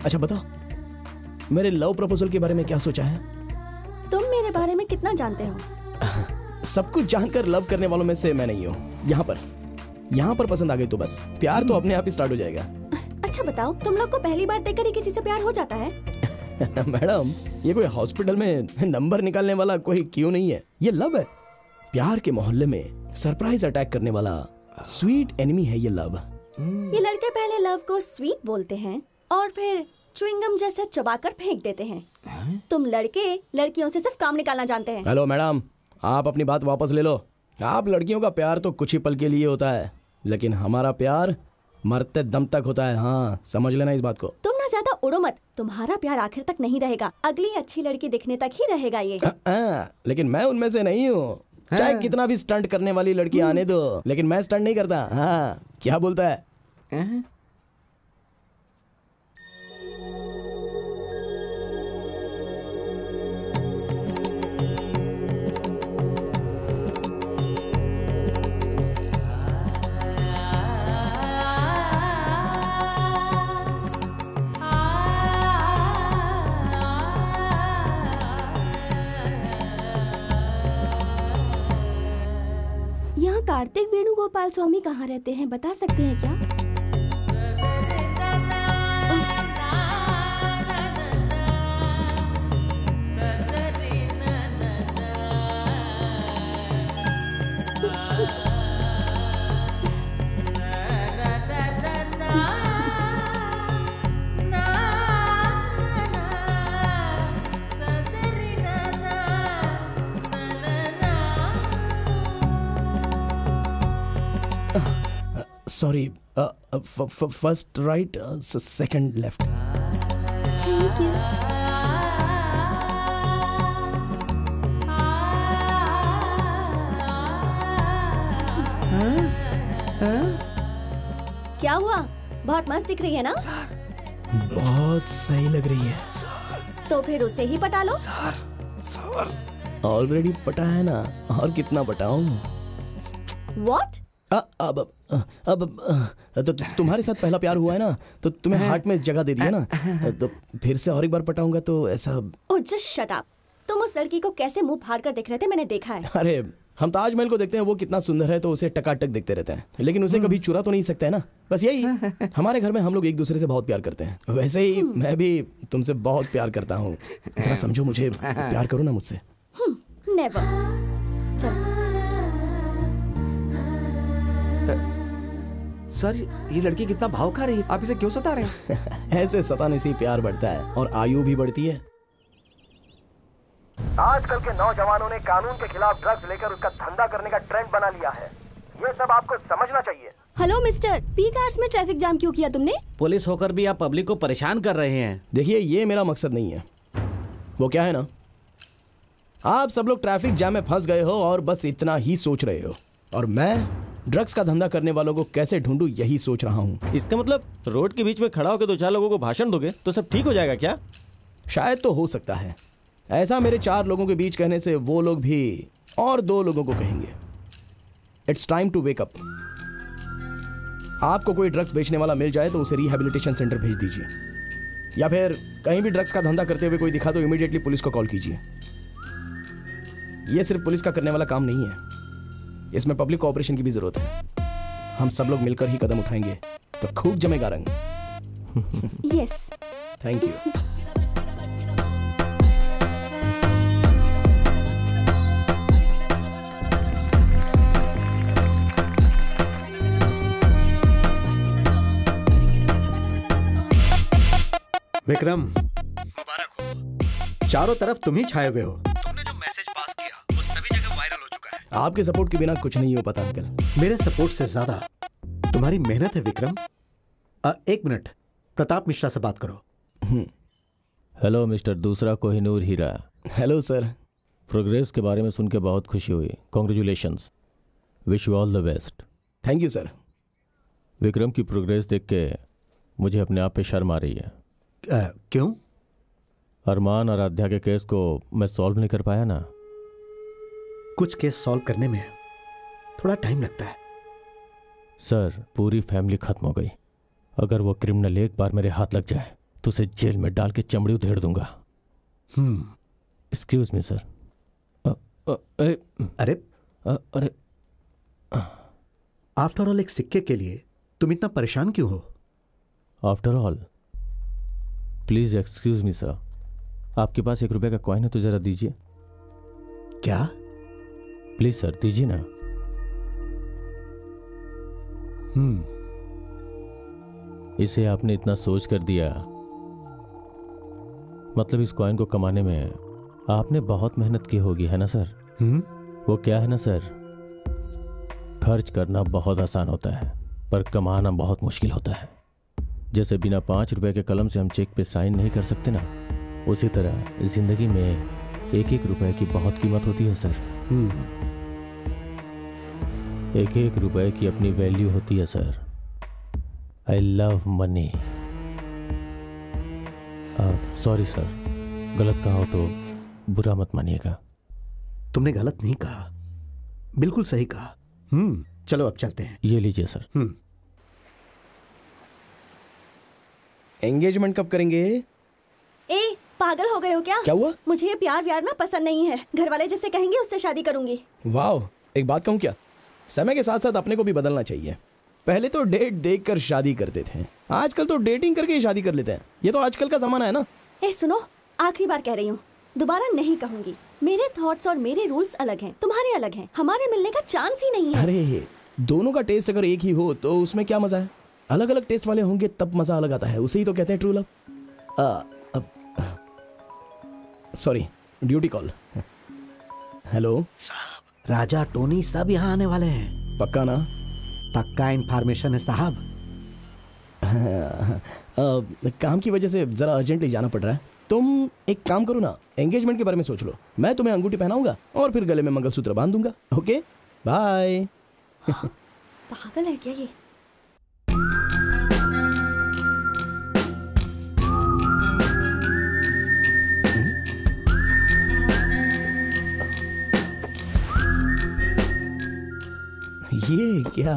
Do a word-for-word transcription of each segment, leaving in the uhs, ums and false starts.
अच्छा बताओ, मेरे लव प्रपोजल के बारे में क्या सोचा है? तुम मेरे बारे में कितना जानते हो? सब कुछ जानकर लव करने वालों में से मैं नहीं हूँ। यहाँ पर यहाँ पर पसंद आ गई तो बस प्यार तो अपने आप ही स्टार्ट हो जाएगा। अच्छा बताओ, तुम लोग को पहली बार देखकर ही किसी से प्यार हो जाता है? मैडम, ये कोई हॉस्पिटल में नंबर निकालने वाला कोई क्यों नहीं है, ये लव है। प्यार के मोहल्ले में सरप्राइज अटैक करने वाला स्वीट एनिमी है ये लव। ये लड़के पहले लव को स्वीट बोलते हैं और फिर च्युइंगम जैसे चबाकर फेंक देते हैं। है? तुम लड़के लड़कियों से सिर्फ काम निकालना जानते हैं। हेलो मैडम, आप अपनी बात वापस ले लो। आप लड़कियों का प्यार तो कुछ ही पल के लिए होता है, लेकिन हमारा प्यार मरते दम तक होता है। हाँ, समझ लेना इस बात को। तुम ना ज्यादा उड़ो मत, तुम्हारा प्यार आखिर तक नहीं रहेगा, अगली अच्छी लड़की दिखने तक ही रहेगा ये। आ, आ, लेकिन मैं उनमें से नहीं हूँ। चाहे कितना भी स्टंट करने वाली लड़की आने दो, लेकिन मैं स्टंट नहीं करता। हाँ, क्या बोलता है? आ? कार्तिक वेणुगोपाल स्वामी कहाँ रहते हैं, बता सकते हैं क्या? Sorry, uh, uh, f f first right, uh, second left. Thank you. हाँ? हाँ? क्या हुआ? बहुत मस्त दिख रही है ना? सर, बहुत सही लग रही है। सर, तो फिर उसे ही पटा लो। सर, सर, ऑलरेडी पटा है ना, और कितना पटाऊं? What? अब अब तो तुम्हारे साथ पहला प्यार हुआ है ना, तो तुम्हें हार्ट में जगह दे दी है ना, तो फिर से और एक बार पटाऊंगा तो ऐसा। Oh just shut up. तुम उस लड़की को कैसे मुंह फाड़ कर देख रहे थे, मैंने देखा है। अरे हम ताजमहल को देखते हैं, वो कितना सुंदर है तो उसे टकाटक देखते रहते हैं, लेकिन उसे कभी चुरा तो नहीं सकते है ना। बस यही, हमारे घर में हम लोग एक दूसरे से बहुत प्यार करते हैं। वैसे ही मैं भी तुमसे बहुत प्यार करता हूँ। जरा समझो मुझे, प्यार करो ना मुझसे। नेवर। चल सर, ये लड़की कितना भाव खा रही है, आप इसे क्यों सता रहे हैं? ऐसे सताने से प्यार बढ़ता है और आयु भी बढ़ती है। आजकल के नौजवानों ने कानून के खिलाफ ड्रग्स लेकर उसका धंधा करने का ट्रेंड बना लिया है। ये सब आपको समझना चाहिए। हेलो मिस्टर, पीक आवर्स में ट्रैफिक जाम क्यों किया तुमने? पुलिस होकर भी आप पब्लिक को परेशान कर रहे हैं। देखिए, ये मेरा मकसद नहीं है। वो क्या है ना, आप सब लोग ट्रैफिक जाम में फंस गए हो और बस इतना ही सोच रहे हो, और मैं ड्रग्स का धंधा करने वालों को कैसे ढूंढूं यही सोच रहा हूं। इसका मतलब रोड के बीच में खड़ा होकर दो चार लोगों को भाषण दोगे तो सब ठीक हो जाएगा क्या? शायद तो हो सकता है ऐसा। मेरे चार लोगों के बीच कहने से वो लोग भी और दो लोगों को कहेंगे। It's time to wake up. आपको कोई ड्रग्स बेचने वाला मिल जाए तो उसे रिहैबिलिटेशन सेंटर भेज दीजिए, या फिर कहीं भी ड्रग्स का धंधा करते हुए कोई दिखा तो इमीडिएटली पुलिस को कॉल कीजिए। यह सिर्फ पुलिस का करने वाला काम नहीं है, इसमें पब्लिक कोऑपरेशन की भी जरूरत है। हम सब लोग मिलकर ही कदम उठाएंगे तो खूब जमेगा रंग। Yes, thank you. विक्रम, मुबारक हो। चारों तरफ तुम ही छाए हुए हो। तुमने जो मैसेज पास किया वो सभी जगह वायरल हो चुका है। आपके सपोर्ट के बिना कुछ नहीं हो पाता अंकल। मेरे सपोर्ट से ज्यादा तुम्हारी मेहनत है विक्रम। आ, एक मिनट, प्रताप मिश्रा से बात करो। हेलो मिस्टर दूसरा कोहिनूर हीरा। Hello sir. प्रोग्रेस के बारे में सुन के बहुत खुशी हुई। Congratulations, wish you all the best. Thank you sir. Vikram की प्रोग्रेस देख के मुझे अपने आप पे शर्म आ रही है। आ, क्यों? अरमान और आध्या के केस को मैं सॉल्व नहीं कर पाया ना। कुछ केस सॉल्व करने में थोड़ा टाइम लगता है सर। पूरी फैमिली खत्म हो गई। अगर वो क्रिमिनल एक बार मेरे हाथ लग जाए तो उसे जेल में डाल के चमड़ी उधेड़ दूंगा। Hmm excuse me sir. अरे अरे आफ्टर ऑल एक सिक्के के लिए तुम इतना परेशान क्यों हो? After all please excuse me sir, आपके पास एक रुपए का कॉइन है तो जरा दीजिए। क्या? प्लीज सर दीजिए ना। हम्म इसे आपने इतना सोच कर दिया, मतलब इस कॉइन को कमाने में आपने बहुत मेहनत की होगी, है ना सर? हम्म वो क्या है ना सर, खर्च करना बहुत आसान होता है पर कमाना बहुत मुश्किल होता है। जैसे बिना पाँच रुपए के कलम से हम चेक पे साइन नहीं कर सकते ना, उसी तरह जिंदगी में एक एक रुपए की बहुत कीमत होती है सर। हम्म एक एक रुपए की अपनी वैल्यू होती है sir. I love money. Sorry sir, गलत कहा हो तो बुरा मत मानिएगा। तुमने गलत नहीं कहा, बिल्कुल सही कहा। हम्म चलो अब चलते हैं। ये लीजिए सर। हम्म एंगेजमेंट कब करेंगे? ए पागल हो गए हो क्या? क्या हुआ? मुझे ये प्यार व्यार ना पसंद नहीं है। घर वाले जिससे कहेंगे उससे शादी करूंगी। वाह, एक बात कहूँ क्या, समय के साथ साथ अपने को भी बदलना चाहिए। पहले तो डेट देखकर शादी करते थे, आजकल तो डेटिंग करके ही शादी कर लेते हैं। ये तो आजकल का जमाना है ना। ए सुनो, आखिरी बार कह रही हूँ, दोबारा नहीं कहूंगी। मेरे थॉट्स और मेरे रूल्स अलग हैं, तुम्हारे अलग हैं, हमारे मिलने का चांस ही नहीं है। अरे दोनों का टेस्ट अगर एक ही हो तो उसमें क्या मजा है? अलग अलग टेस्ट वाले होंगे तब मजा अलग आता है, उसे ही तो कहते हैं true love. Sorry, duty call. Hello साहब, राजा टोनी सब यहाँ आने वाले हैं। पक्का ना? पक्का इन्फॉर्मेशन है साहब। आ, काम की वजह से जरा अर्जेंटली जाना पड़ रहा है। तुम एक काम करो ना, एंगेजमेंट के बारे में सोच लो, मैं तुम्हें अंगूठी पहनाऊंगा और फिर गले में मंगलसूत्र बांध दूंगा। Okay bye. पागल है क्या ये? ये क्या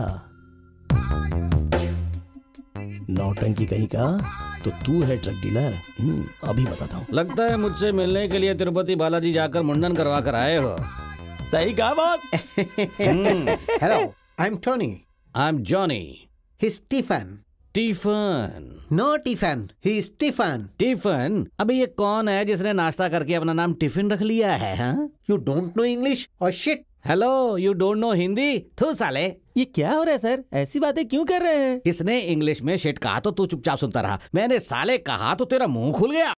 नौटंकी कहीं का? तो तू है ट्रक डीलर? हम्म, अभी बताता हूँ। लगता है मुझसे मिलने के लिए तिरुपति बालाजी जाकर मुंडन करवा कर आए हो। सही कहा boss. Hello, I am Tony. I am Johnny. He Stephen. Tiffin. No tiffin, he Stephen. Tiffin? अबे ये कौन है जिसने नाश्ता करके अपना नाम टिफिन रख लिया है? हाँ? यू डोंट नो इंग्लिश और shit. Hello, you don't know Hindi? थू साले, ये क्या हो रहा है सर? ऐसी बातें क्यों कर रहे हैं? इसने इंग्लिश में शिट कहा तो तू चुपचाप सुनता रहा, मैंने साले कहा तो तेरा मुंह खुल गया।